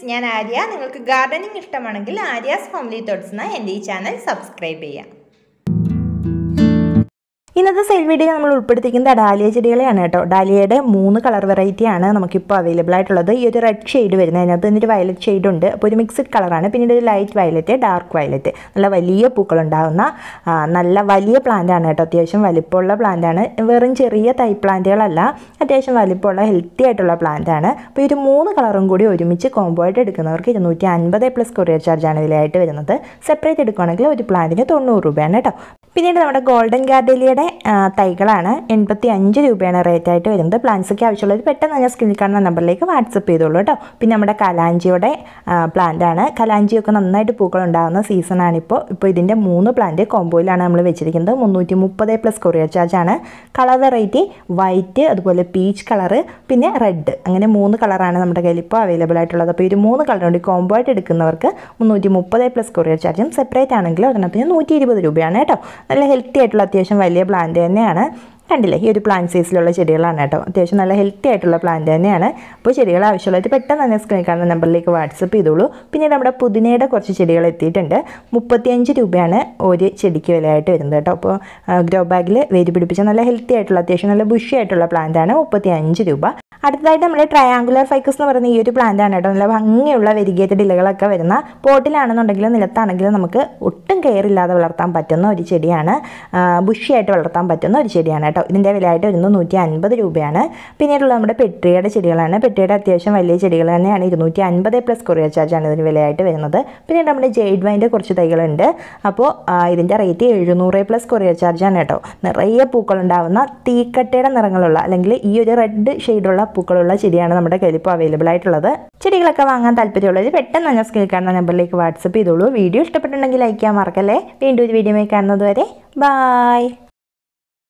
ഞാൻ ആര്യ. നിങ്ങൾക്ക് ഗാർഡനിങ് ഇഷ്ടമാണെങ്കിൽ ആര്യാസ് ഫാമിലി തോട്ട്സ് എന്ന എൻ്റെ ഈ ചാനൽ സബ്സ്ക്രൈബ് ചെയ്യാം. ഇന്നത്തെ സെയിൽ വീഡിയോ നമ്മൾ ഉൾപ്പെടുത്തിക്കുന്നത് ഡാലിയ ചെടികളെയാണ് കേട്ടോ. ഡാലിയയുടെ 3 കളർ വെറൈറ്റിയാണ് നമുക്കിപ്പോൾ അവൈലബിൾ ആയിട്ടുള്ളത്. ഈ ഒരു റെഡ് ഷെയ്ഡ് വരുന്നത്, അതിനകത്ത് ഒരു വയലറ്റ് ഷെയ്ഡ് ഉണ്ട്. അപ്പോൾ ഒരു മിക്സ്ഡ് കളറാണ്. പിന്നീട് ഒരു ലൈറ്റ് വയലറ്റ്, ഡാർക്ക് വയലറ്റ്, നല്ല വലിയ പൂക്കളുണ്ടാകുന്ന നല്ല വലിയ പ്ലാന്റ് ആണ് കേട്ടോ. അത്യാവശ്യം വലിപ്പമുള്ള പ്ലാന്റ് ആണ്. വെറും ചെറിയ തൈ പ്ലാന്റുകളല്ല, അത്യാവശ്യം വലിപ്പമുള്ള ഹെൽത്തി ആയിട്ടുള്ള പ്ലാന്റ് ആണ്. അപ്പോൾ ഈ ഒരു 3 കളറും കൂടി ഒരുമിച്ച് കോംബോ ആയിട്ട് എടുക്കുന്നവർക്ക് 250 പ്ലസ് കൊറിയർ ചാർജാണ് വിലയായിട്ട് വരുന്നത്. സെപ്പറേറ്റ് എടുക്കുകയാണെങ്കിൽ ഒരു പ്ലാന്റിന് 90 രൂപയാണ് കേട്ടോ. പിന്നീട് നമ്മുടെ ഗോൾഡൻ ഗാർഡലിയുടെ തൈകളാണ് 85 രൂപയാണ് റേറ്റ് ആയിട്ട് വരുന്നത്. പ്ലാന്റ്സൊക്കെ ആവശ്യമുള്ളത് പെട്ടെന്ന് ഞാൻ സ്ക്രീനിൽ കാണുന്ന നമ്പറിലേക്ക് വാട്സപ്പ് ചെയ്തോളൂ കേട്ടോ. പിന്നെ നമ്മുടെ കലാഞ്ചിയുടെ പ്ലാന്റ് ആണ്. കലാഞ്ചിയൊക്കെ നന്നായിട്ട് പൂക്കളുണ്ടാകുന്ന സീസണാണിപ്പോൾ. ഇപ്പോൾ ഇതിൻ്റെ 3 പ്ലാന്റ് കോംബോയിലാണ് നമ്മൾ വെച്ചിരിക്കുന്നത്. 330 പ്ലസ് കൊറിയർ ചാർജാണ്. കളർ വെറൈറ്റി വൈറ്റ്, അതുപോലെ പീച്ച് കളറ്, പിന്നെ റെഡ്, അങ്ങനെ 3 കളറാണ് നമ്മുടെ കയ്യിൽ ഇപ്പോൾ അവൈലബിൾ ആയിട്ടുള്ളത്. അപ്പോൾ ഈ 3 കളർ കൊണ്ട് കോംബോ ആയിട്ട് എടുക്കുന്നവർക്ക് 330 പ്ലസ് കൊറിയർ ചാർജും. സെപ്പറേറ്റ് ആണെങ്കിൽ ഒരെണ്ണത്തിന് 120 രൂപയാണ് കേട്ടോ. നല്ല ഹെൽത്തി ആയിട്ടുള്ള അത്യാവശ്യം വലിയ പ്ലാന്റ് തന്നെയാണ്. കണ്ടില്ലേ, ഈ ഒരു പ്ലാന്റ് സൈസിലുള്ള ചെടികളാണ് കേട്ടോ. അത്യാവശ്യം നല്ല ഹെൽത്തി ആയിട്ടുള്ള പ്ലാന്റ് തന്നെയാണ്. അപ്പോൾ ചെടികൾ ആവശ്യമുള്ളത് പെട്ടെന്ന് തന്നെ സ്ക്രീനിൽ കാണുന്ന നമ്പറിലേക്ക് വാട്സപ്പ് ചെയ്തോളൂ. പിന്നീട് നമ്മുടെ പുതിനയുടെ കുറച്ച് ചെടികൾ എത്തിയിട്ടുണ്ട്. 35 രൂപയാണ് ഒരു ചെടിക്ക് വിലയായിട്ട് വരുന്നത് കേട്ടോ. അപ്പോൾ ഗ്രോ ബാഗിൽ വേര് പിടിപ്പിച്ച നല്ല ഹെൽത്തി ആയിട്ടുള്ള അത്യാവശ്യം നല്ല ബുഷി ആയിട്ടുള്ള പ്ലാന്റ് ആണ്. 35 രൂപ. അടുത്തതായിട്ട് നമ്മൾ ട്രയാങ്കുലർ ഫൈക്കസ് എന്ന് പറയുന്ന ഈ ഒരു പ്ലാന്റ് ആണ് കേട്ടോ. നല്ല ഭംഗിയുള്ള വെരിഗേറ്റഡ് ഇലകളൊക്കെ വരുന്ന, പോട്ടിലാണെന്നുണ്ടെങ്കിലും നിലത്താണെങ്കിലും നമുക്ക് ഒട്ടും കെയർ ഇല്ലാതെ വളർത്താൻ പറ്റുന്ന ഒരു ചെടിയാണ്. ബുഷിയായിട്ട് വളർത്താൻ പറ്റുന്ന ഒരു ചെടിയാണ് കേട്ടോ. ഇതിൻ്റെ വിലയായിട്ട് വരുന്നത് 150 രൂപയാണ്. പിന്നീടുള്ള നമ്മുടെ പെട്രിയുടെ ചെടികളാണ്. പെട്രിയുടെ അത്യാവശ്യം വലിയ ചെടികൾ തന്നെയാണ്. 250 പ്ലസ് കൊറിയർ ചാർജാണ് ഇതിന് വിലയായിട്ട് വരുന്നത്. പിന്നീട് നമ്മുടെ ജെയ്ഡ് വൈൻ്റെ കുറച്ച് തൈകളുണ്ട്. അപ്പോൾ ഇതിൻ്റെ റേറ്റ് 700 പ്ലസ് കൊറിയർ ചാർജാണ് കേട്ടോ. നിറയെ പൂക്കളുണ്ടാകുന്ന തീക്കട്ടയുടെ നിറങ്ങളുള്ള, അല്ലെങ്കിൽ ഈ ഒരു റെഡ് ഷെയ്ഡുള്ള പൂക്കളുള്ള ചെടിയാണ് നമ്മുടെ കയ്യിൽ ഇപ്പോൾ അവൈലബിൾ ആയിട്ടുള്ളത്. ചെടികളൊക്കെ വാങ്ങാൻ താല്പര്യമുള്ളത് പെട്ടെന്ന് തന്നെ സ്ക്രീനിൽ കാണുന്ന നമ്പറിലേക്ക് വാട്സപ്പ് ചെയ്തോളൂ. വീഡിയോ ഇഷ്ടപ്പെട്ടുണ്ടെങ്കിൽ ലൈക്ക് ചെയ്യാൻ മറക്കല്ലേ. വീണ്ടും ഒരു വീഡിയോ കാണുന്നത് വരെ ബൈ.